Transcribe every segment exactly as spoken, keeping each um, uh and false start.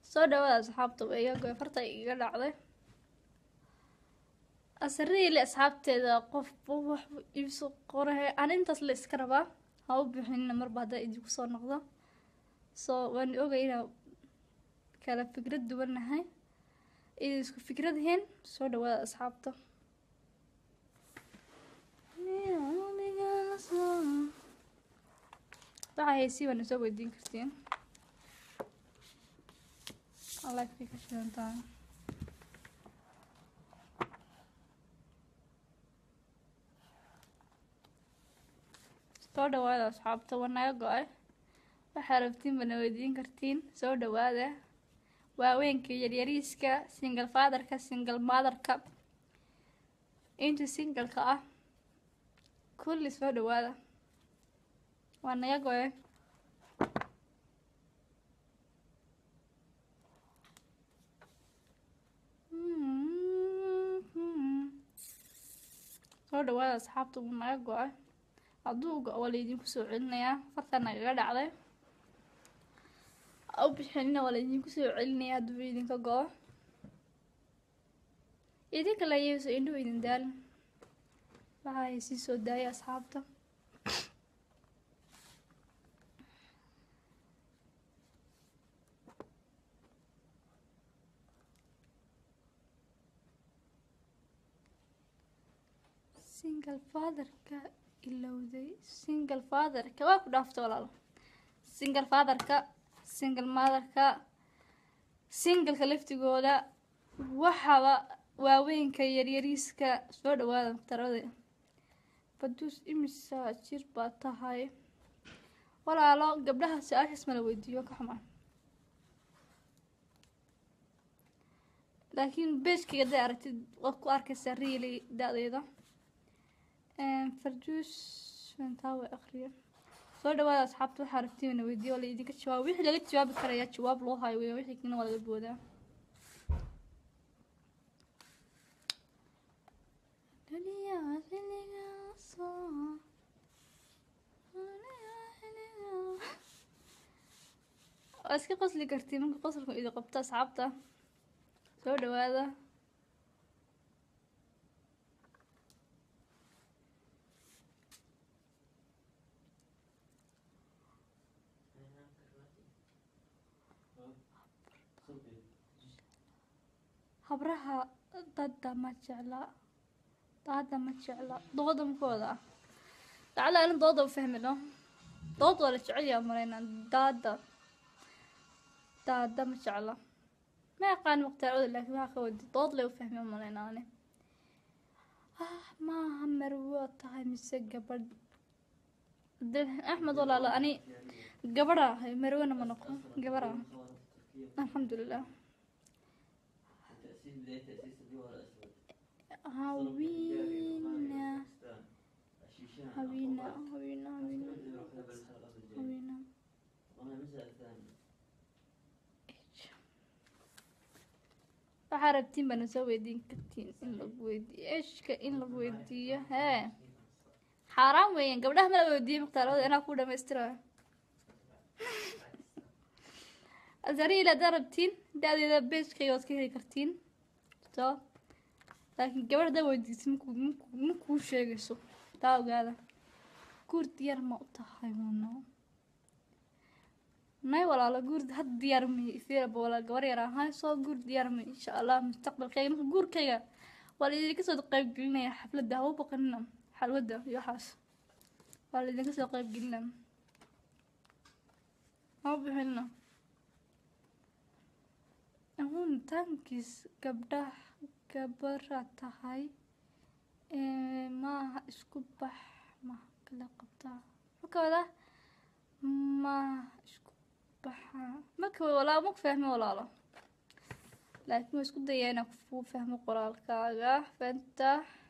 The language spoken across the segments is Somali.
soo dhawaada asxaabta iyaga farta iga dhacday asriile asxaabteeda qof wax iibso qorahay aan intaas la iska rabaa ha u bixin mar baad idinku soo noqdo soo waan ogaynaa kala fikrad duwanahay isku fikradayn soo dhawaada asxaabta waxay si wan soo weydiin kartiin Allah ka kashantaan soo dhawaada asxaabta wanaag go'ay waxa rabtiin bana weydiin kartiin soo dhawaada waaweynka yaryariiska single father-ka single mother-ka inta single-ka ah kulli soo dhawaada wanaag go'ay soo dhawaada asxaabta wanaag go'ay aduuga wala idinku soo celinayaa fartana iga dhacday au bixinina wala idinku soo celinayaa haduu idinka go'o idinka la yeeso indho idin daal waxay si soo daaya asxaabta single father-ka ilowday single father-ka waa ku dhaafto walaalo single father-ka single mother-ka single-ka laftigooda waxaba waaweynka yaryariiska soo dhawaada tarada badus imisa jir baa tahay walaalo gabdhaha su'aashaas ma la weydiiyo ka xumaan laakiin beeshkiga hadday aragtid waad ku arkaysaa really da'deeda farduus fantaawe akhriyo soo dhawaada asxaabta waxaa rabtiin inaan weydiiyo wala idinka jawaab wixii laga jawaabi karaya jawaab loo hayo weeye wixii kalena waa laga boodaa waa iska qosli kartiin marka qosolku idin qabto asxaabta soo dhawaada habraha dada ma jecla dada ma jecla dooda makooda lacala aan dooda u fahmino dood wala jecel yaa marayna dada dada ma jecla ma yaqaan waqtiyaada laakiin waxa ka wadi dood leh u fahmi marayna ani ah ma marwo tahay mise gabadh axmed walaalo ani gabadha marwana ma noqon gabadha alxamdulillah هاوينا هاوينا هاوينا هاوينا هاوينا فحاربتين بنسوي ويدين كتين إن لقويدي إيش كإن لقويدي ها حرام وين قبلها ما لقويدي مختارات أنا كودا مسترا أزاري إلى دربتين ده ده بيش كيوس كهري كرتين تو لكن قبل ده وديت مكو مكو مكو شيء قصو تاو هذا كورد ديار ما أطهي منه ناي ولا على كورد هاد ديار مي فير بولا قوري راهاي صو كورد ديار مي إن شاء الله مستقبل كي مك كور كيا ولا إذا كسر قريب قلنا يا حفلة ده هو بقنا حلوة ده يا حاس ولا إذا كسر قريب قلنا هو بحلنا هون تانكيس قبله كبرة هاي إيه ما اسكبح ما كلا قبطة وكذا ما اسكبح ما كوي ولا مو فاهمة ولا لا لكن مش كده يعني كفو فاهمة قرال كاغا فانت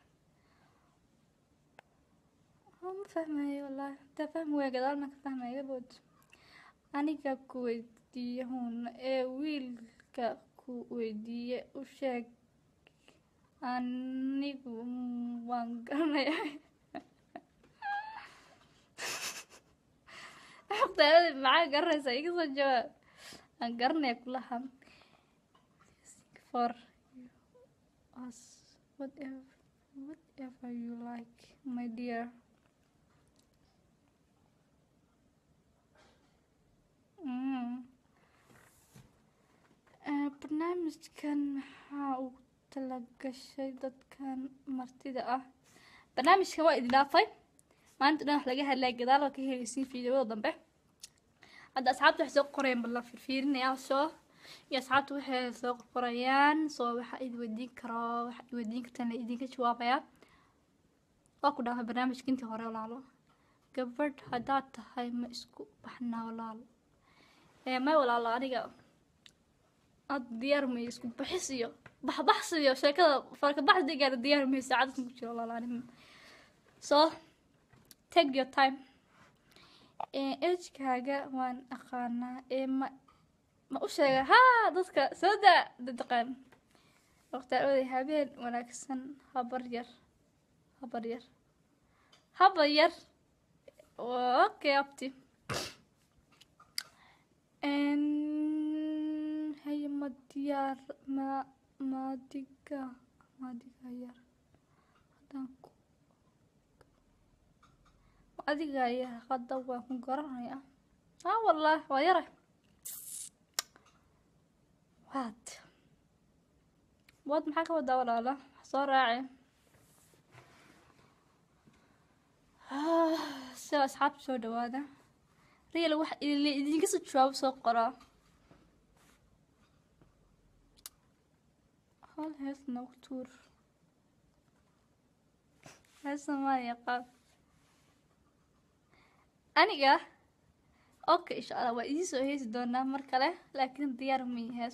هم فاهمة هي والله تفهموا يا جدال ما فاهمة يا بود أنا كويدي هون إيه ويل كويدي وشاك anigu waan garanayaa waqtigeeda maxaa garanaysaa iga soo jawaab aan garanaya kulaha for us whatever whatever you like my dear. mm. uh, barnaamijkan maxaa uu tala gashay dadkan martida ah. barnaamijka waa idin dhaafay maanta dhan wax laga hadlaya gadaal oo ka helaysiin fiidiyowada dambe. hadda asxaabta waxay soo qorayaan bal la fiirfiirinayaa soo iyo asxaabta waxay soo qorayaan soo waxa idin weydiin karo waxa idin weydiin kartaan la idinka jawaabaya. waa ku dhaafay barnaamijka intii hore walaalo. gabadh haddaad tahay ma isku baxnaa walaalo. ee may walaalo aniga ad diyaar ma isku baxisiyo baxbaxsiyo sheekada farka baxdigeeda diyaar ma saacaddan ku jiro walaalo aniga. so take your time. ee ejkaaga waan aqaanaa ee ma ma u sheega haa dadka soo daa dadqan waqtiga oday habeen wanaagsan habar yar habar yar habar yar okay abti en hay ma diyaar ma ma diga ma diga yar hadan ku adiga yar qada waan ku garanaya haa wallahi waa yar waad waad maxaa ka wadaa walaalo soo raaci. si asxaabta soo dhawaada real wax idinka soo jawaab soo qora. hal hees nagu tuur heesa ma yaqaan aniga. okay insha allah waa idin soo heesi doonaa mar kale laakiin diyaar ma hees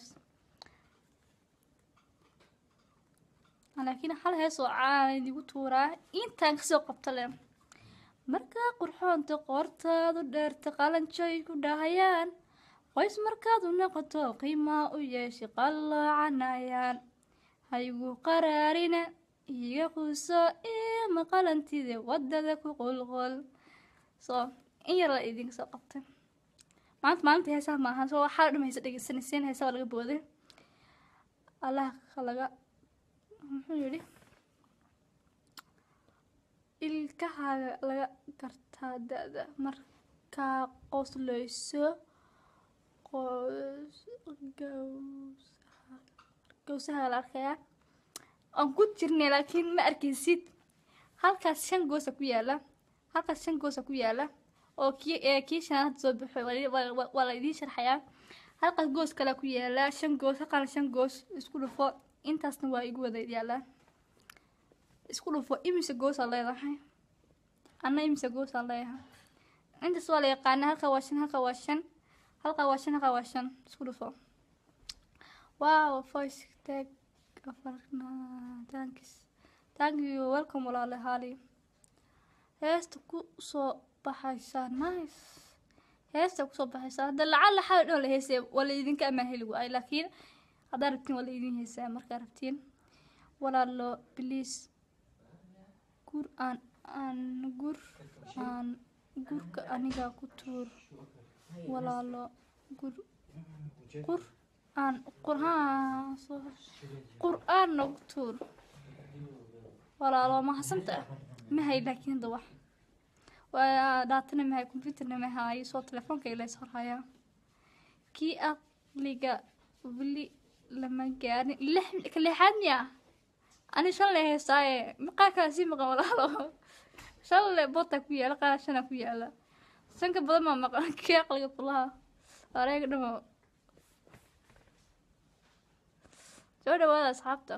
laakiin hal hees oo caan idigu tuuraa intaan kasoo qabto le. markaa qurxoonta qoortaadu dheerta qalanjay ku dhahayaan qoys markaadu noqoto qiimaa u yeeshi qalloocanayaan haygu qaraarina iga quuso ima qalantide wadada ku qulqul. soo in yar la idinka soo qabtay maanta maalinta heesaha maaha soo waxaa dhamaysa dhegeysanaysiin heesaha laga booday allah laga muxuu yidhi ilkahaaga laga gartaa da-da markaa qosleyso gawsaha la arkayaa aan ku jirnay laakiin ma arkaysid. halkaas shan goosa ku yaala halkaas shan goosa ku yaala oo kii ee kii shanaad soo baxay waa la idiin sharxayaa. halkaas goos kale ku yaala shan goos halkaas shan goos isku dhufo intaasna waa igu wada yaalaa isku dhufo imise goos aan leedahay anna imise goos aan leeyahay intaas waa la yaqaanaa. halka waa shan halka waa shan halka waa shan halka waa shan isku dhufo. wow voice tag afarna thanks thank you welcome walaale haali. heesta ku soo baxaysa nice heesta ku soo baxaysa hadda lacala xal dhoo la heesay wala idinka ama heli waay laakiin hadda rabtiin wala idin heesay markaa rabtiin walaalo please gur aan aan gur aan gurka aniga ku tuur walaalo gur gur aan qur'aan soo qur'aan nagu tuur walaalo ma hasanta ma hay laakiin dawax waa daatana ma hay computerna ma hay soo telefoonka ila soo haya kii aqliga wili lama gaarin lix lixadniya ani shan la heesay maqa ka si maqa walaalo shan la bota ku yaala qaashana ku yaala sanka badan ma maqa kii aqliga fulaha areeg dhamo soo dhawaada asxaabta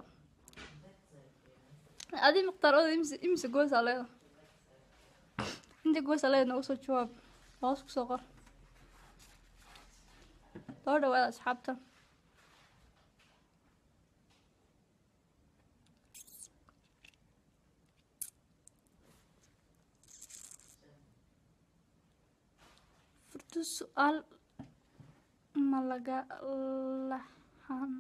adi maqtar oo imse imse goos aleedo inta goos aleedo nagu soo jawaab hoos ku soo qor. soo dhawaada asxaabta furtu su'aal ma laga lahan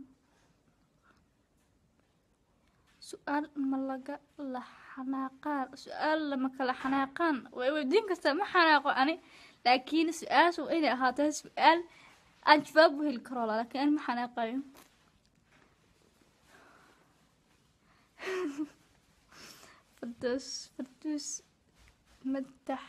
سؤال ملقى لحناقان سؤال لما كلا حناقان ويودين كسر ما حناقو أنا لكن سؤال سؤال هذا سؤال أجوابه الكرولا لكن أنا ما حناقين فردوس فردوس مدح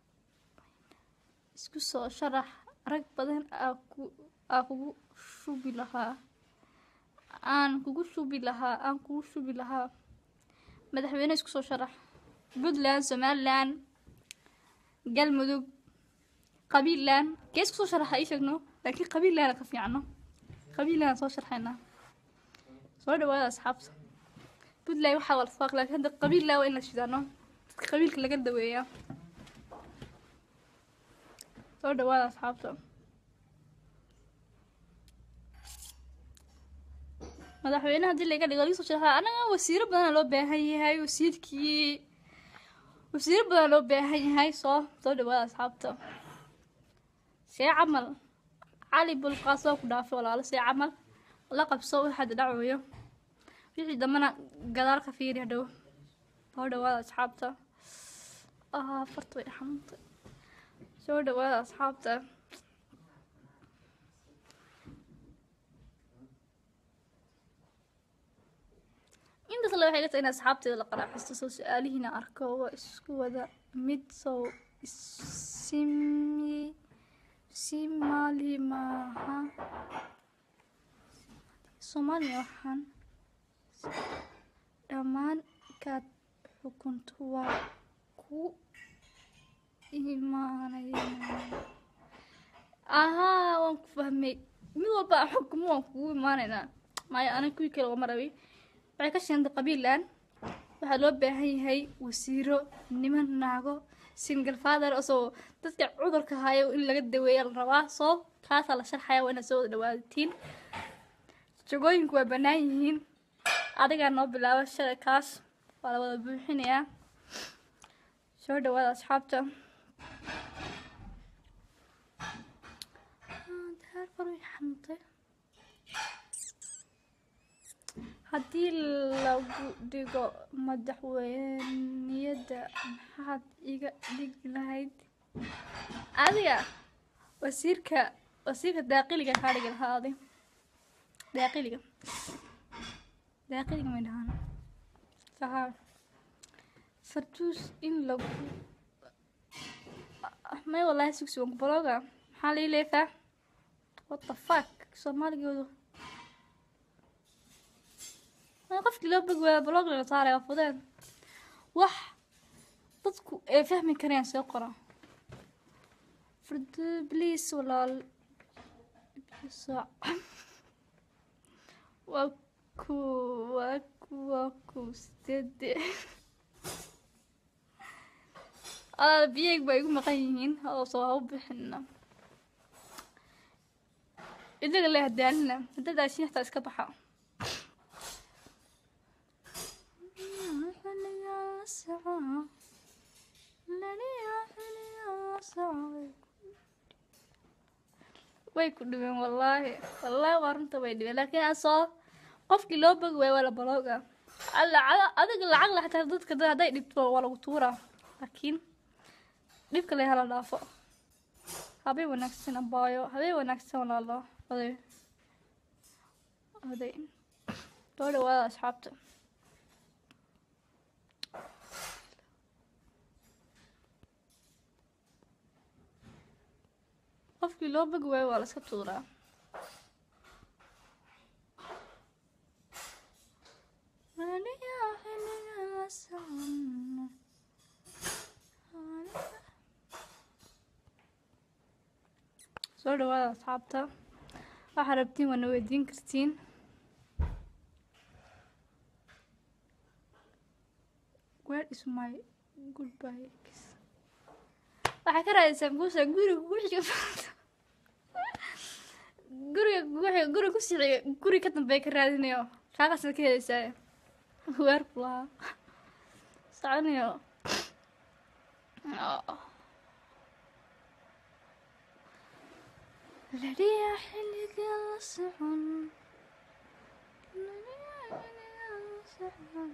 isku soo sharax rag badan aa ku aa kugu shubi lahaa aan kugu shubi lahaa aan kugu shubi lahaa madaxweyne isku soo sharax Puntland Somaliland galmudug qabiilan kees ku soo sharax ay sheegno laakiin qabiilan ka fiicno qabiilan soo sharaxayna soo dhawaada asxaabta Puntland waxa wal faaq laakiin hada qabiilan waa in la shidano dadka qabiilka laga daweeyaa soo dhawaada asxaabta madaxweynaha hadii laga dhigo soo sharaxa anaga wasiiro badan loo baahan yahay wasiirkii wasiiro badan loo baahan yahay soo soo dhawaada asxaabta see camal cali bulqaas oo ku dhaafay walaalo see camal la qabso waxa dhacayo wixii damana gadaal ka fiiri hadhow soo dhawaada asxaabta ah farto way xanuuntay soo dhawaada asxaabta inta kale waxay leedahay in asxaabteeda la qaraaxisto soo su'aalihiina arko waa isku wada mid soo simi simali maaha Soomaaliya waxaan dhammaan ka xukuntu waa ku imaanaya aha waan ku fahmay mid walba xukumo waan ku imaanayna maay ana kuwi kale oo marawi waxay ka sheegtay qabiilan waxa loo baahan yahay wasiiro niman naago single father oo dadka cudurka haayo in laga daweeyo la rabaa soo kaas la sharxaya waa in soo dhawaadtiin jogooyinku waa banaan yihiin adiga noo bilaabo shaqo kaas waa la wada buuxinayaa soo dhawaada asxaabta daar faray xantay haddii lagu dhigo madaxweyniyada maxaad iga dhigi lahayd adiga wasiirka wasiirka daaqiliga ka dhigi lahayd daaqiliga daaqiliga ma dhahan saxaab fartuus in lagu may wallahi sugsi waan ku baloga maxaa la leeyahay what the fuck Soomaaligeedu ما قفت لو بقى بلوغ اللي صار يا فلان وح dadku ay fahmi karaan soo qora فرد بليس ولا بيسا واكو واكو واكو ستد أنا بيك بيقول مقيمين هذا صواب بحنا إذا قال لي هدالنا هدا داشين حتى اسكبحا way ku dhibeen wallahi wallahi waranta way dhibeen laakiin asoo qofkii loo bag way wala balooga alla adiga lacag la xataa dadka haday dhibto wala ku tuura laakiin dhibka la hela dhaafo habay wanaagsan abaayo habay wanaagsan walaalo waday waday doole waa asxaabta qofkii loo bag way wala iska tuuraa soo dhawaada asxaabta waxaa rabtiin waana weydiin kartiin where is my goodbye kiss waxaa ka raadisaan guusha guriga guusha guriga guusha guriga ku sii guriga ka dambeeya ka raadinayo kaaqasna ka helaysaa weer kulaha sacanayo لديا حلق الصعن لديا حلق الصعن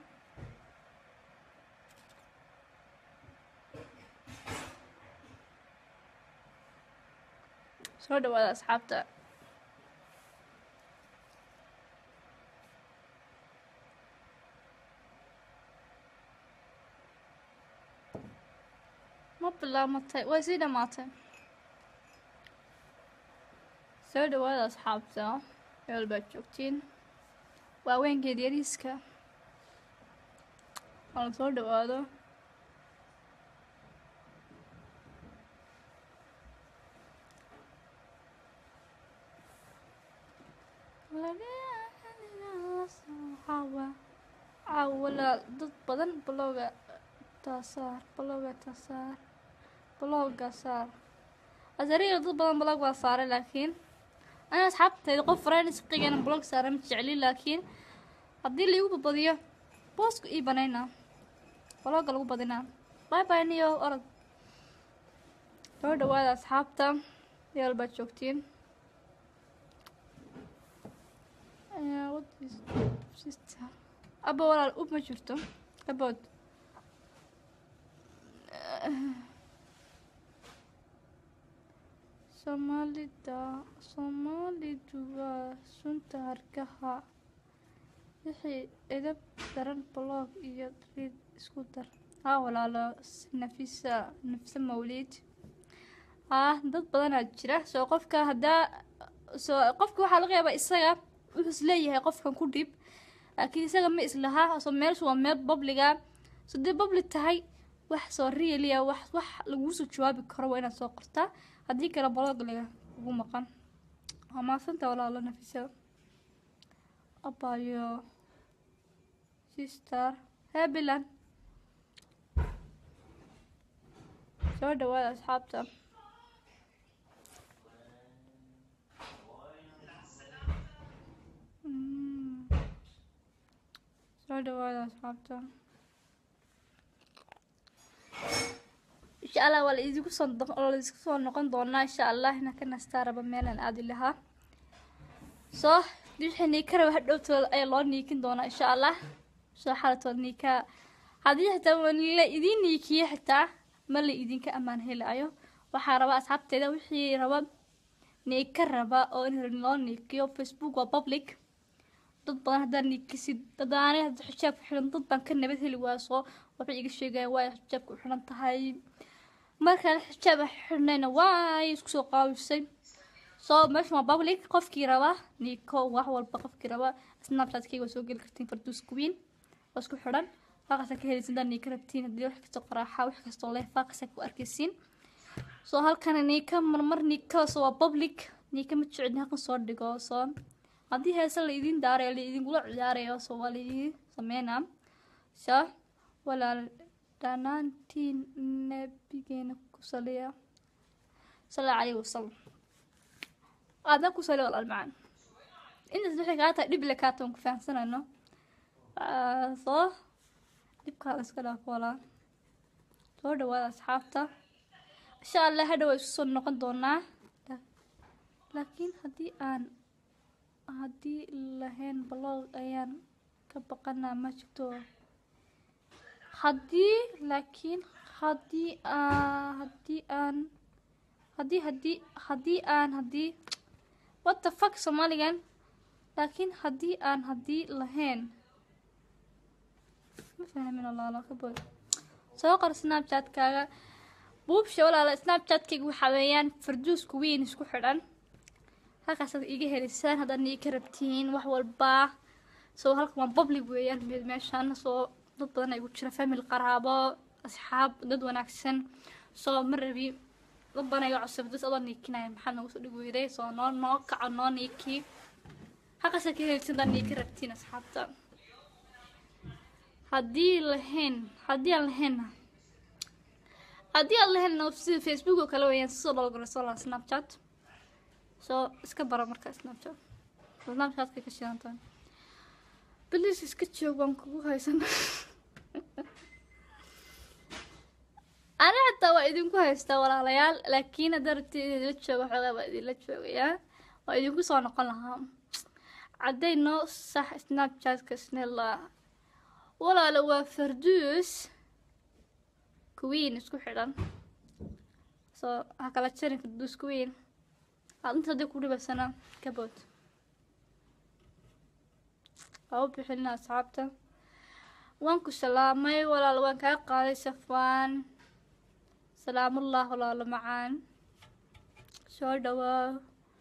soo dhawaada asxaabta بالله متى وزينة ماتي سودوا هذا أصحابته يلبس جوكتين وين قد يريسكا أنا سودوا هذا عاوة عاوة ضد بدن بلوغة تاسار بلوغة تاسار بلوغة صار أزري ضد بدن بلوغة صار لكن أنا أصحابتي قف فرانس قيا أنا بلوغ صار متجعلين لكن هدي اللي يوب بديه بوسك إيه بنينا بلوغ لو بدينا باي باي نيو أرد هذا هذا أصحابته يلا بتشوفتين what is sister أبا ولا الأب ما شفته أبد Somali da Soomaalidu waa sunta hargaha wixii edeb daran blog iyo read isku dar haa walaalo nafisa nafsa mawlid ah dad badan ayaa jira soo qofka hadaa soo qofka waxa laga yaabaa isaga wuxuu isleeyahay qofkan ku dib laakiin isaga ma islaha soo meel waa meel publica soo dib public tahay wax soo real ah wax wax lagu soo jawaabi karo waa inaad soo qortaa haddii kale blog laga ugu maqan ama santa walaalo nafisa abayo sister hebilan soo dhawaada asxaabta soo dhawaada asxaabta إن شاء الله ولا يجيكوا صندوق ولا يجيكوا صندوق دونا إن شاء الله هنا كنا استعرب ميلان عادي لها صح ديش حني كره واحد دوتول أي الله نيكين دونا إن شاء الله صح حالة نيكا هذه حتى من لا يدين نيكي حتى ما اللي يدين كأمان هلا أيوه وحاربا أصحاب تدا وحي ربا نيكربا أو إن الله نيكيو فيسبوك وبابليك dad badan hadaan nikisid dadaane hada xijaab ku xiran dad baan ka nabad heli waaso waxay iga sheegay waa xijaab ku xiran tahay marka xijaab xirnayna waa isku soo qaawisay soo meesha ma public qofkii raba niko wax walba qofkii raba snapchat kayga soo gali kartiin farduus queen waa isku xiran faqasa ka helaysin dad nika rabtiin hadii wax kasta qaraaxa wax kasta leh faqasa ku arkaysin soo halkan nika marmar nika soo public nika ma jeclin halkan soo dhigo soo haddii heesa la idin daaray la idin kula ciyaarayo Soomaaliya sameena soo walaal dhanaantiin nabigeena ku saliya sallallahu alayhi wasallam aada ku saliya walaal macaan inta wixii ka tahay dib la ka tan ku fahansanayno soo dibka la iska dhaafo walaal soo dhawaada asxaabta insha Allah hadhow isku soo noqon doonaa laakiin haddii aan haddii lahayn blog ayaan ka baqanaa ma jirto haddii laakiin haddii haddii aan haddii haddii haddii aan haddii what the fuck Somaligan laakiin haddii aan haddii lahayn ma fahmin walaalo ka bood soo qor snapchat kaaga buubsha walaalo snapchat kayga waxa weeyaan farduus queen isku xidhan halkaas aad iga helisaan hadda nii ka rabtiin wax walba soo halka ma public weeyaan meeshan soo dad badan ay ku jira family qaraabo asxaab dad wanaagsan soo marabi dad badan ay cusub dad adan nikinay maxaa nagu soo dhigweeday soo noo noo kaco noo niki halkaas aad ka helisaan dad nii ka rabtiin asxaabta haddii lahayn haddii aan lahayn haddii aan lahayn sida Facebook oo kale weeyaan soo loo soo la Snapchat so iska bara marka Snapchat Snapchat ka kashantaan bilis iska joogan kugu haysan ana hatta waa idinku haysta walaalayaal laakiin dartii la joogo xogaa waa idin la joogayaa waa idinku soo noqon lahaa cadayno sax Snapchat ka snella walaalo waa farduus queen isku xidhan so hakala jirin farduus queen أنت هذا كله بس أنا كبوت أو بحلنا أصحابته وانكو سلامي ولا لوان كاقالي سفوان سلام الله ولا معان شو دوا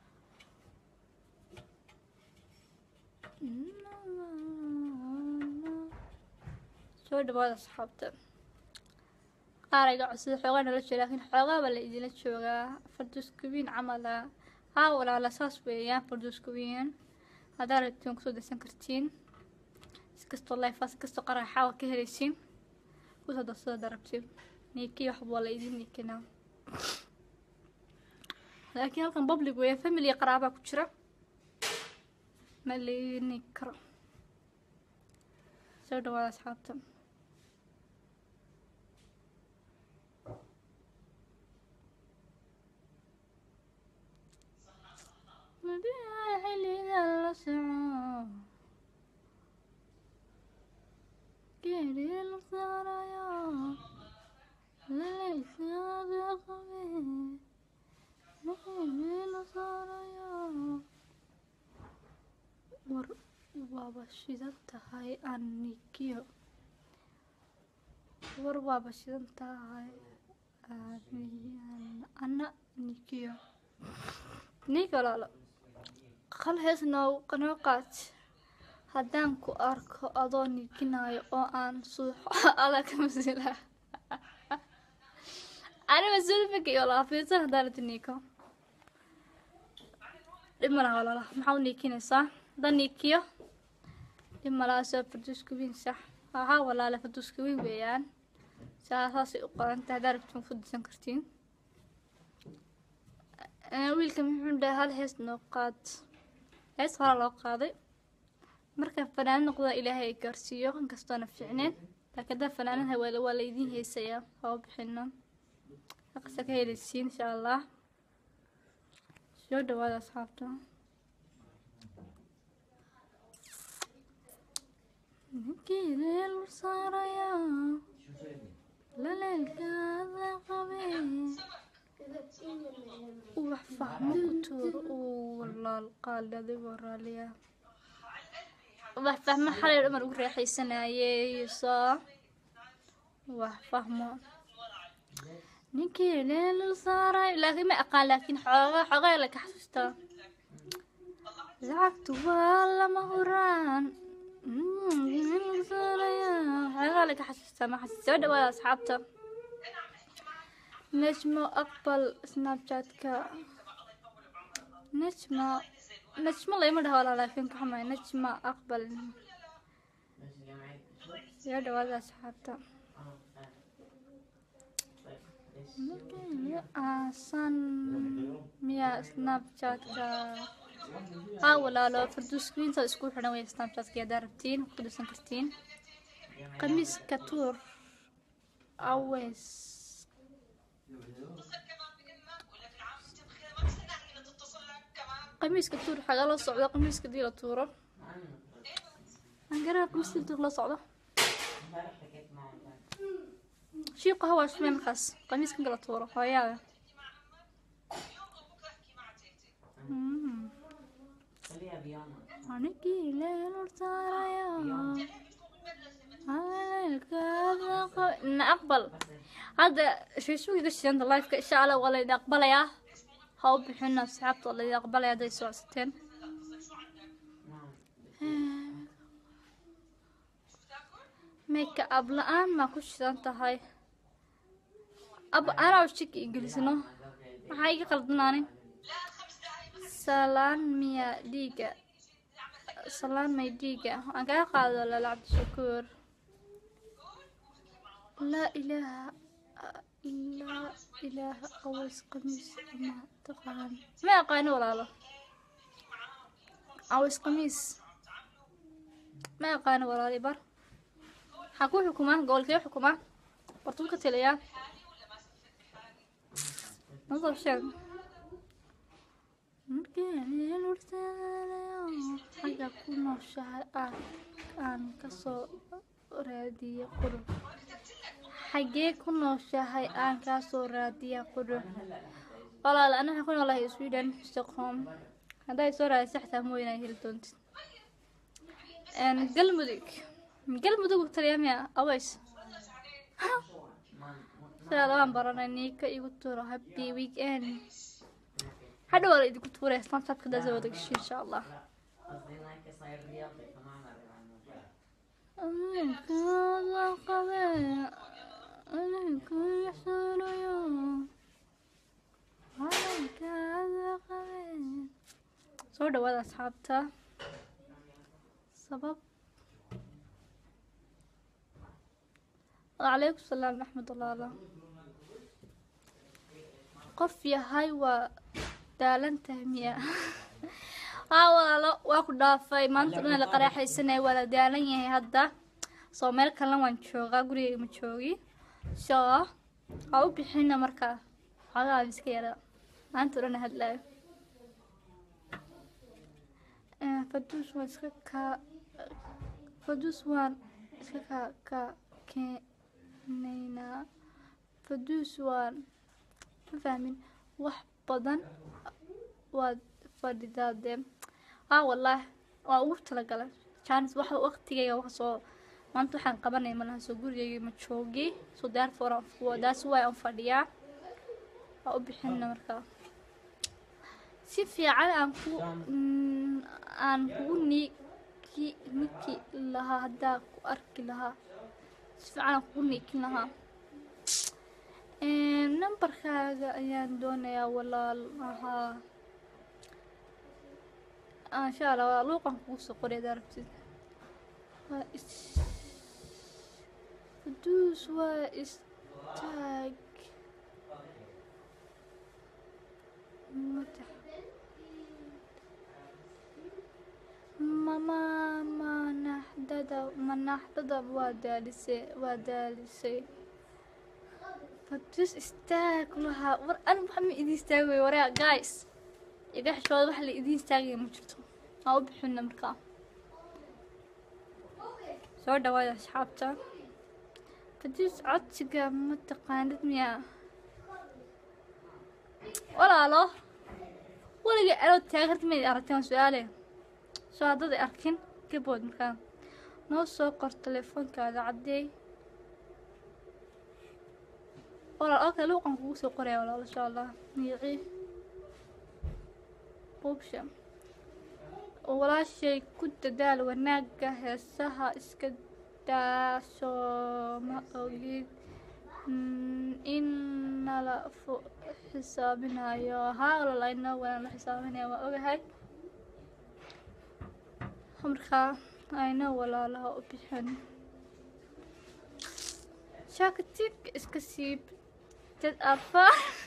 شو دوا أصحابته قاري قاعد سيد حوغان لا جوغا لكن حوغا ولا إدين لا جوغا فردوس كوين عملا ها ولا على أساس ويان فردوس كوين هذا رتون كسو دسان كرتين سكستو الله فاس كستو قرا حاول كهريسين كوسو دسو دربتين نيكي وحب ولا إدين نيكينا لكن هلكن بابليك ويا فاميلي قرابة كجرا مالي نيكرا سو دوا أصحابته war waaba shidan tahay aan nikiyo war waaba shidan tahay ana nikiyo nikolala qal heesnoo qanooqaad haddaan ku arko adoo nikinayo oo aan suuxo ala ka masila ana mas'uul fikiyo la fiirsan hadaan niko dhimala wala maxaa nikinaysaa dan nikiyo dhimala soo produce kuwin sax aha wala la produce kuwin weeyaan saas u qoranta hadaan rabtiin fududsan kartiin wiilka muxuu dhahay hal hees noo qaad hees hore loo qaaday marka fanaan noqdo ilaahay gaarsiiyo inkastoona fiicneen laakiin da fanaanaha waa la idin heesayaa oo bixino aqsa ka helisiin insha Allah soo dhawaada asxaabta ninkii saaraya la leelkaada qabee وفهم كتور والله القال هذا وراليا وفهم حال الأمر وريحي سنة يسا وفهم نكيل ليل صار لكن ما أقال لكن حاجة حاجة لك حسيتها زعقت والله مهران ليل صار يا حاجة لك حسيتها ما حسيتها ولا أصحابته نجمة أقبل سناب شاتك نجمة نجمة لا يمر ولا لكن كحماي نجمة أقبل يا دوال أصحابته أحسن ميا سناب شاتك ها ولا لا فردوس كوين صار سكول حنا ويا سناب شاتك يا داربتين وكدوسن كرتين قميص كتور أويس قميص كتور حاجة لا صعدة قميص كدي لا تورة أنا قميص كدي لا صعدة شيء قهوة شوية مخص قميص كدي لا تورة هيا أنا كي لا نرتاح يا نقبل هذا شو شو يدش عند اللايف كإشعة ولا إذا أقبل يا هاو بحنا سحبت ولا إذا أقبل يا ده يسوع ستين ميك أب الآن ما كوش أنت هاي أب أنا وشك إنجليزي نو هاي قلبناني سلام ميا ديجا سلام مي ديجا أنا قاعد ولا لعبت شكور لا إله لا إله أويس قميص ما تقان ما أقان ولا لا أويس قميص ما أقان ولا لي بر حكوا حكومة قول كيف حكومة برطول كتليا نظر شيء ممكن يلورتنا حاجة كنا شهر آن كسو رادي قرب حاجة كنا شهر آن كسو رادي قرب والله لا أنا حكون والله سويدن ستوكهولم هذا يصير سحته موينا هيلتونت أن قلمدك قلمدك تريم يا أويس سلام برنا نيكا يقولوا هابي ويك اند حد ولا يدك تقول سناب شات كذا زودك شيء إن شاء الله أنا كذا قبل أنا كل حول يوم أنا كذا قبل صور دوّد أصحابته سبب وعليكم السلام ورحمة الله الله قف يا هاي ودالن تهمية ها والله واخد دافي ما أنت أنا لقراح السنة ولا دالن يهي هدا صومير كلام عن شوقة قولي متشوقي شو أو بحنا مركا على مسكيرة ما أنت أنا هلا فدوس وان سكا فدوس وان سكا كا كنينا فدوس وان فاهمين wax badan waa fadhidaade ah wallahi waa ugu tala galay chance waxa waqtigayga wax soo maanta waxaan qabanay malaha soo gurigayga ma joogi so therefore that's why aan fadhiyaa oo bixinna markaa si fiican aan ku aan ku niki niki laha hada ku arki laha si fiican aan ku niki laha number kaaga ayaan doonayaa walaal aha aan sha Allah luuqan ku soo qoray darabtid فدوس واستاج متح ماما ما نحدد ما نحدد وادالسي وادالسي فدوس استاج لها ور أنا محمد إدي استاجي وراء جايس يقح شو واحد اللي إدي استاجي مجرته أو بحنا مركا سو دوايا أصحابته فدوس عدسك متقاند مياه ولا لا ولا أنا تاخرت من أرتين سؤالي سؤال أركن كيبورد مكان نو سوقر تليفون كذا عدي ولا أوكي لو قام كوسو قرية ولا إن شاء الله يعي بوبشة ولا شيء كنت دال وناقة هسها اسكت داسو ما أقول إن لا فوق حسابنا يا ها ولا إنه ولا حسابنا ما أقول هاي همرخا أينه ولا لا أبيحن شاكتك اسكسيب جد أفا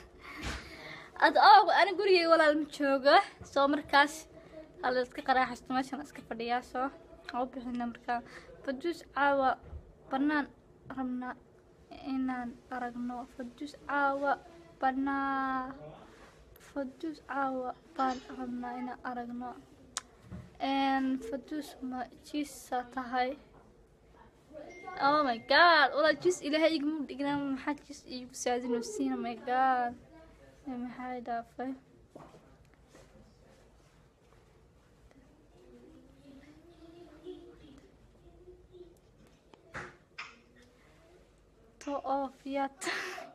أدعو أنا قولي ولا المشوقة سو مركاس هلا اسك قراح استماشن اسك فدياسو أو بحنا مركا فدوس عاوة بنان رمنا إنان أرقنو فدوس عاوة بنا فدوس عاوة بان رمنا إنان أرقنو إن فدوس ما جيسا تهاي oh my god والله جيس إلهي يقوم دقنا محاك جيس يساعدين نفسينا oh my god يا محاي دافع تو اوف يات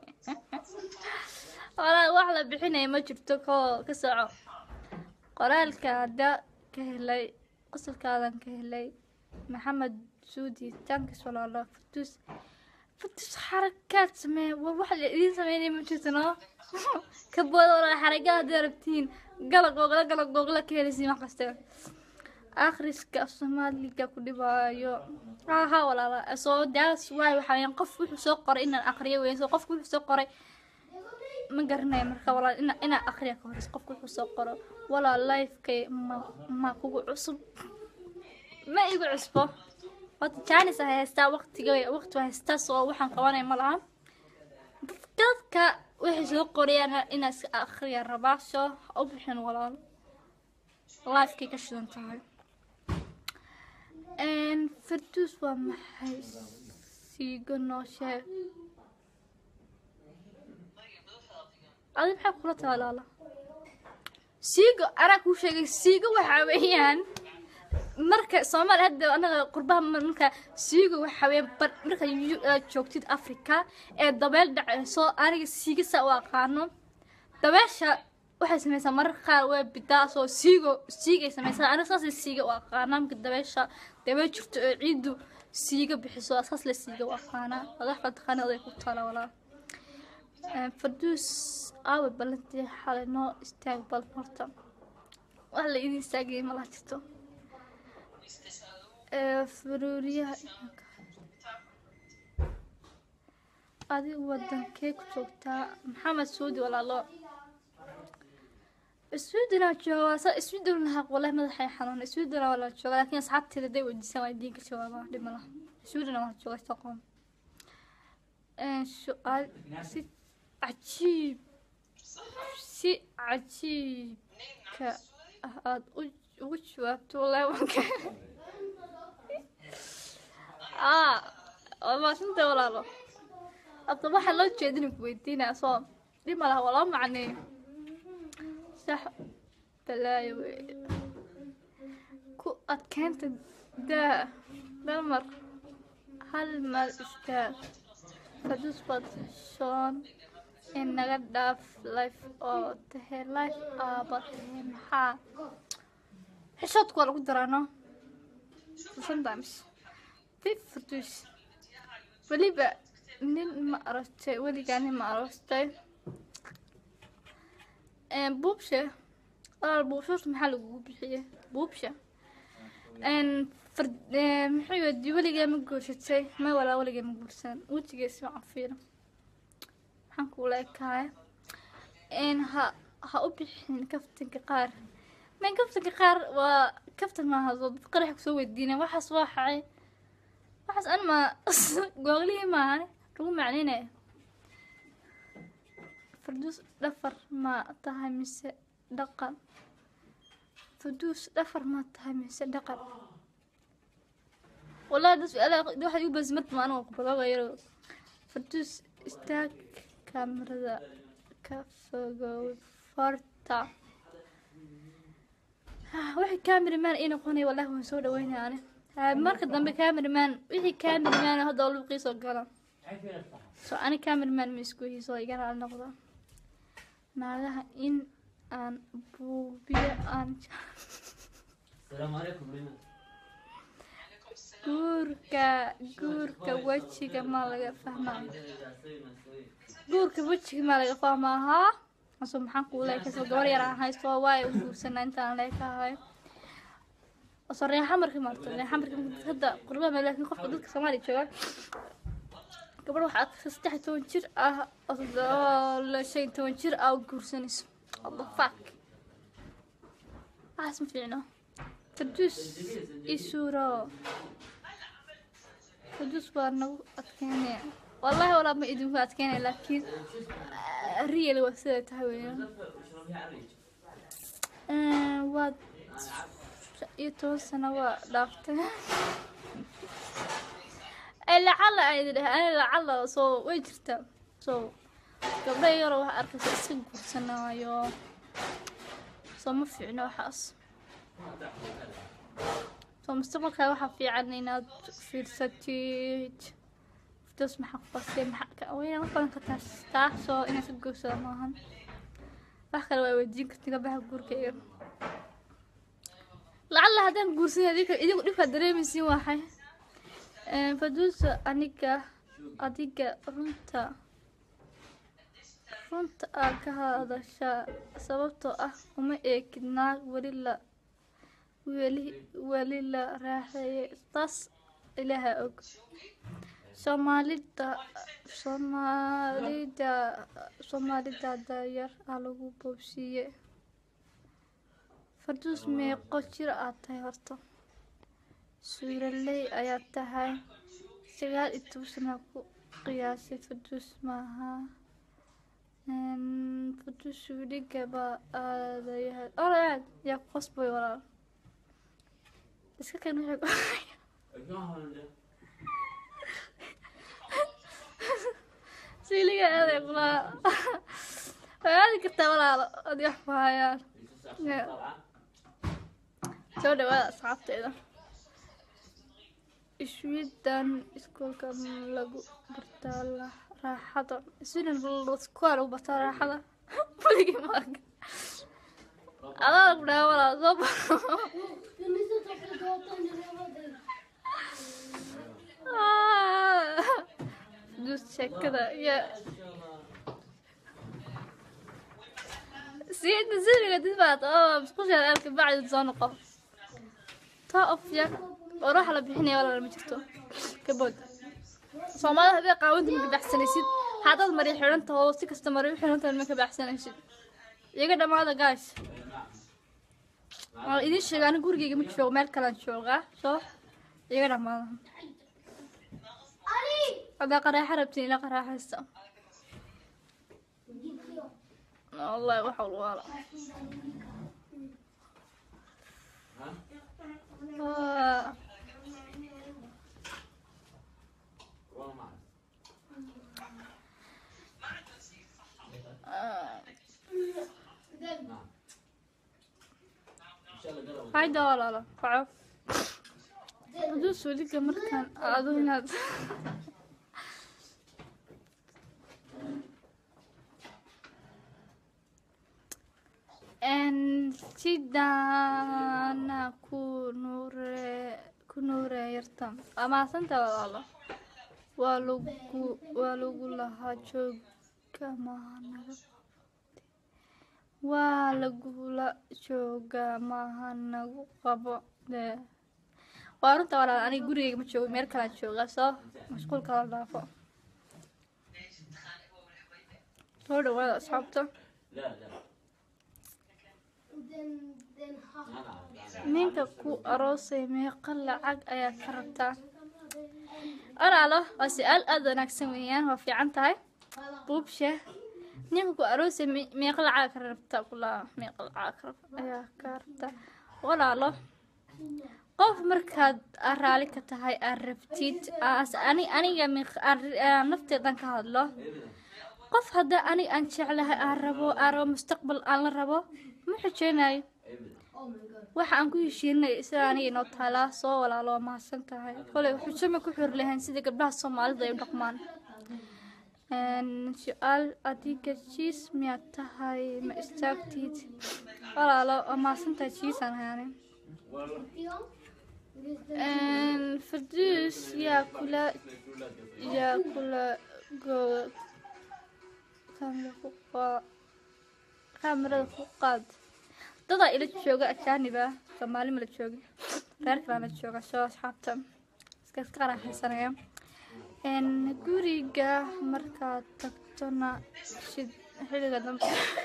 والله واحدة بحنا ما جبتو كو كسعو قرالك هدا كهلي قصل كادن كهلي محمد سودي تانكس ولا الله فتوس فتوس حركات سمي وواحد اللي سميني مجتنا كبول ولا حركات دربتين قلق وقلق قلق وقلق كهلي ما قصته آخر إسكا الصومالي كاكودي بايو ها ها ولا لا سو داس واي وحاين قف وحو سو قري إن الأقرية وين سو قف وحو سو قري ما قرناي مركا ولا إن إن أقرية كورس قف وحو سو قري ولا لايف كي ما ما كوكو عصب ما يقول عصبه وقت جانس هيستا وقت جوي وقت هيستا سو وحن قواني ملعب dadka waxay soo qoriyaan in as akhriya rabaaso oo bixin walaal live ka shidan tahay en firtus waa maxay siigo noo sheeg adi maxay kula taalaala siigo ana ku sheegay siigo waxa weeyaan marka Soomaali hadda anaga qurbaha marka siiga waxa weey marka joogtid Afrika ee dabeel dhacayso aniga siiga sa u aqaano dabeesha waxay sameeysaa marka qaar way bidaa soo siigo siiga sameeysaa aniga saas siiga u aqaana marka dabeesha dabeel jirto ciidu siiga bixiso asaas la siiga u aqaana wadax ka taqaan oday ku tala wala Fardus aw balantii xalino istaag bal horta wala idin istaagay ma la jirto فروریه ادي ودن كيك جوجتا محمد سعودي ولا لا السعودنا جوا السعودنا حق والله ما حي حنون السعودنا ولا جوا لكن اصحابتي دي وديسان ويدين كجوابا دملا السعودنا ما جوا تقوم ان سؤال سي عجيب سي عجيب ك اد وجوابت والله وكان آه ما شنت ولا لا الطباح الله تشيدني كويتينا صام دي ما له ولا معني صح بلاي كو أتكنت ده ده مر هل ما استاذ فدوس بط شون إن قد لايف أو تهي لايف أبطين ها حشوت كوالو قدرانا sometimes في فردوس ولي بقى نين ما عرفتي ولي يعني ما عرفتي ان بوبشة اه بوبشة محل بوبشة بوبشة ان فرد محي ودي ولي جاي مقولشتي ما ولا ولي جاي مقولسان وجي اسمع فينا حنقول لك هاي ان ها ها أبيحين كفتن كقار من كفتن كقار وكفتن ما هزود قرح كسوي الدين وحس واحد وحس أنا ما قولي ما هني رو معنينا فردوس دفر ما تهمس دقن فردوس دفر ما تهمس دقن والله دس أنا واحد يبز مرت ما أنا وقبل غيره فردوس استاك كاميرا كف فرتا وحي كاميرا مان إيه نقوني والله هو سودا وين يعني marka dambe cameraman wixii cameraman hada loo qiiso galan so ani cameraman ma isku hiiso igana noqdo naagaha in aan buubiyo aan السلام عليكم لنا guurka guurka wajiga ma laga fahmaa guurka wajiga ma laga fahmaa ha aso maxaan ku leeyahay soo gabar yar aan haysto way u guursanaa intaan leeyahay صريح حمر كمان صريح حمر كمان هذا قربان لكن قف ضدك سماري شغال قبل واحد استحي تونشر اه ولا شيء تونشر او كورسنس الله فاك اسم فينا تدوس الصورة تدوس بارنو اتكاني والله ولا ما يدوم اتكاني لكن ريال وسيلة تهوية اه واد يتو سنة دافته لعل أنا لعل صو وجرته صو قبل يروح أركز السنق سنة يو صو ما في عنو حاس صو مستقبل كلا واحد في عنينا في الستيج فتوس محقق محقق أوين مثلا كتاستاح صو إنا سنقو سنة بحكي لو يوديك تقبل هالجور كير لعل هذا الجورسين هذيك إذا كنت فدري مسي واحد فدوس أنيكا أديكا رنتا رنتا كهذا الشيء سببته أه وما إكنا ولله ولي ولله راح تص إلها أوك Soomaalida Soomaalida Soomaalida dayar alagu boobsiye Fardus meeqo jir aad tahay horta suuraley ayaa tahay sagaal iyo toban sano ku qiyaasay Fardus maaha een Fardus wiliga ba aadayahay orayad yaa qosbay walaal iska kan wuxuu سيلي هذا يقول هذه كنت ولا أدي أحبها يا سودا ولا صعبت إذا Sweden iskuulka lagu bartaa la- raaxada. Sweden iskuul lagu bartaa raaxada. Weligii ma arkin. Adaa ku dhahay walaa soo baro. Ah, dus sheekada iyo سيدنا زين قد تبعت اه بس كل شيء أركب بعد تزانقه طاقف يا وراح على بحني ولا لما شفته كبود صومال هذا قاوند من بحسن يسيد هذا المريح حرنته هو سكست مريح حرنته المك بحسن يسيد يقدر ما هذا قايس إذا الشيء أنا قول جيجي متشوق مال كلام شوقه صح يقدر ما هذا قرا حربتني لا قرا حسه والله وحول ولا آه. آه. هايدا ولا لا فعف دوس وليك مركان أظن ان sidana ku nuure ku nuure yartam ama santa walaalo waa lagu waa lagu lahaa jooga mahanaga waa lagu la jooga mahanagu qabo de waa runta walaal aniga gurigeyga ma joogo meel kale jooga soo mashquul kala dhaafo soo dhawaada asxaabta لا لا ninka ku aroosay meeqa lacag ayaa ka rabtaa alaalo waa su-aal aad wanaagsan weeyaan waa fiican tahay buubshe ninka ku aroosay meeqa lacag ka rabtaa kulaa meeqa lacag ayaa ka rabtaa walaalo qof markaad raali ka tahay aad rabtid as ani aniga nafteedan ka hadlo qof hadda ani aan jeclahay aan rabo aan rabo mustaqbal aan la rabo ma xijeenayo waxa aan ku heshiinay sida aniga inoo taalaa soo walaalo waa mahadsan tahay kolay xujama ku xir lahayn sida gabdhaha Soomaalida ay u dhaqmaan een su'aal adiga jiis miyaad tahay ma istaagtid walaalo waa mahadsan tahay jiis aan hayaan een fadus yaa kula yaa kula go kamera fuqa kamerada fuqaad dada ila jooga ajaaniba Soomaali ma la joogo reer kale la jooga soo asxaabta iska iska raaxaysanaya een guriga markaad tagtona shid xiliga dambe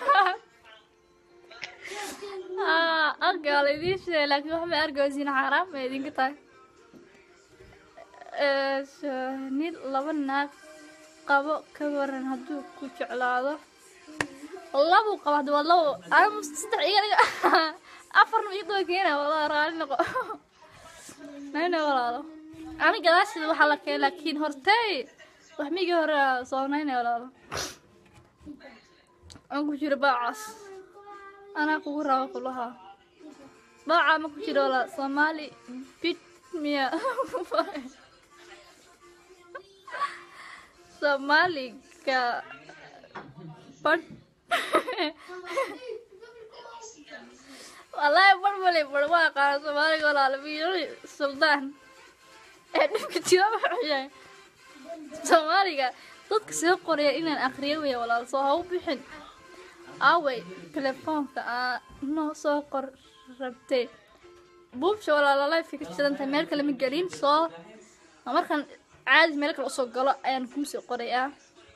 ah argal idin sheey laakiin wax ma argaysin xaraam ma idin ka tahay ee nid laba naag qabo ka waran hadduu ku jeclaado labo qabo hadda waa labo aan saddex iga afarna ii doo keena wala raali noqo nayna walaalo ani gadaashida waxa la keenay laakiin hortay wax miga hore soonayna walaalo aan ku jiro baacas ana kugu raawo kulaha baaca ma ku jiro wala Soomaali bit miya Soomaali ka bad والله بربلي برواقة سوالي ولا لبيجي سلطان أنا كتير بحاجة سوالي كا ضد كسر قرية إن الأخرية ولا صاحو بحن أوي تلفون كا نو صقر ربتي بوب شو ولا لا في كتير أنت مالك اللي متجرين صا أمر كان عادي مالك الأصول قلا أيان كمسي قرية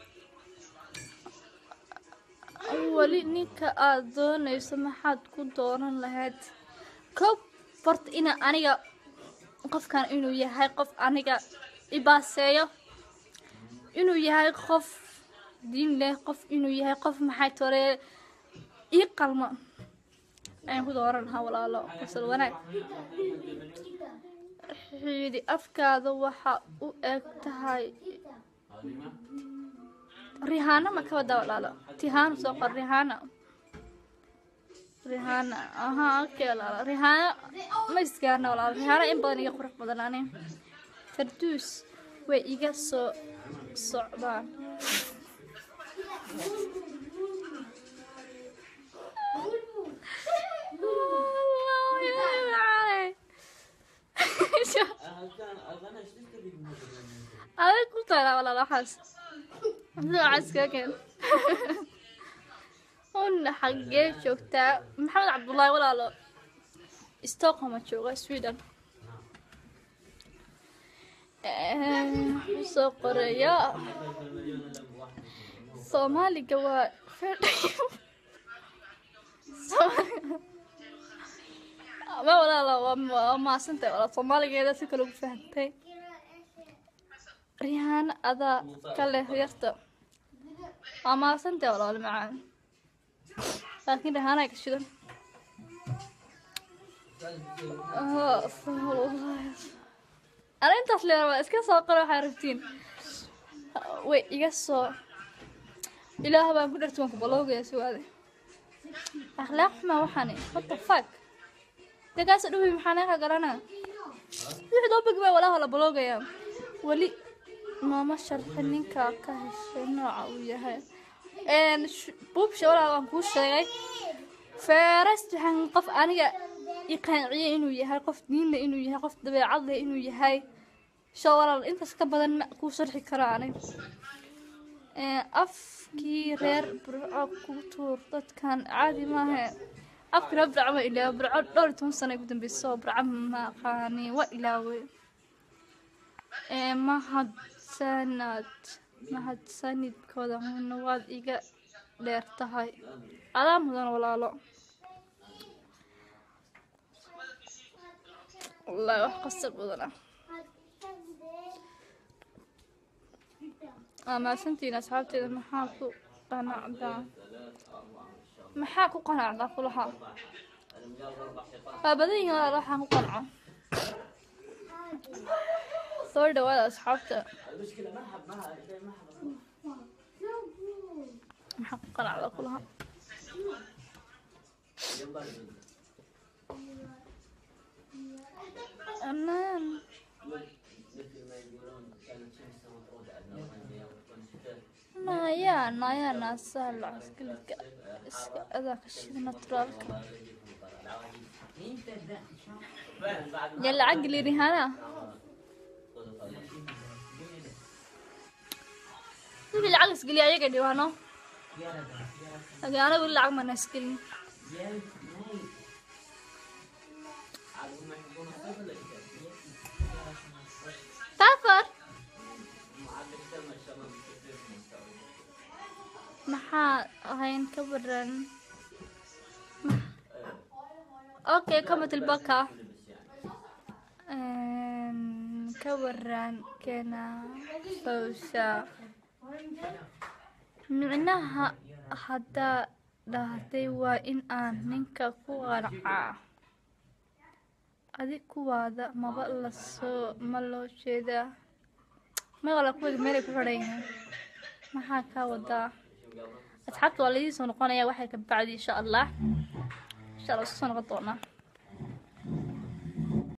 wali ninka aad doonayso maxaad ku dooran lahayd koob fort ina aniga qofkan inuu yahay qof aniga ibaaseeyo inuu yahay qof diin leh qof inuu yahay qof maxay tore ii qalmo aan ku dooran lahaa walaalo qosol wanaag xidi afkaada waxa u eg tahay Rihanna ma ka wada walaalo Tihan soo qor Rihanna Rihanna aha okay walaalo Rihanna ma isgaarna walaalo Rihanna in badan iga qurux badan aanay farduus way iga soo socdaan أنا قلت لا ولا لا حس لا عسكرين هون حقي شوكتا محمد عبد الله ولا لا ستوكهولم شوكا سويدن سو قرية صومالي جوا ما ولا لا ما سنت ولا صومالي جدا سكلوا فهمتي ريهان هذا كله يرتب ما سنت ولا معان لكن ريهان هيك شدن آه والله أنا أنت أصلي إسكان ساقرا حارفتين وي يقصو إله بقى قدرت وانك بلوغ يا سوادي أخلاق ما وحني what the fuck تقاس دوبي محناها قرانا يحد أبقى بقى ولا هلا بلوغ يا ولي ما ما شرحنين كاكاش نوع وياها إن بوب شولا وانكوش شيء فرست هنقف أنا يقنعي إنه يهاي قف دين إنه يهاي قف دبي عضله إنه يهاي شوال أنت سكبر المأكو شرح كراني أفكي غير برع كوتور ضد كان عادي ما هي أفكر برع ما إلى برع دور تون سنة قدام بالصوب برع ما خاني وإلاوي ما حد سند ما حد سند كذا من نواد إيجا ليرتهاي على مدن ولا لا والله wax qasab badan ah ma santiin asxaabteeda maxaa ku qanacdaa maxaa ku qanacdaa kulaha badan wala waxaan ku qanco soo dhawaada asxaabta maxaa ku qanacdaa kulaha أنا نايا نايا ناسال عسكرك هذاك الشيء ناترالك يلا عقلي رهانة تبي العقل سقلي أيك ديوانو أنا أقول العقل ما نسقلي سافر maxaa ahayn ka waran okay kamat albaka ka waran kana fawsa micnaha hadda dhahday waa in aan ninka ku qaracaa adig kuwaada maba la soo ma loo jeedaa ma wala kuwa meel ku xoreyna maxaa ka wadaa asxaabta waa la idin soo noqonaya waxay ka bacdi insha Allah insha Allah soo noqon doona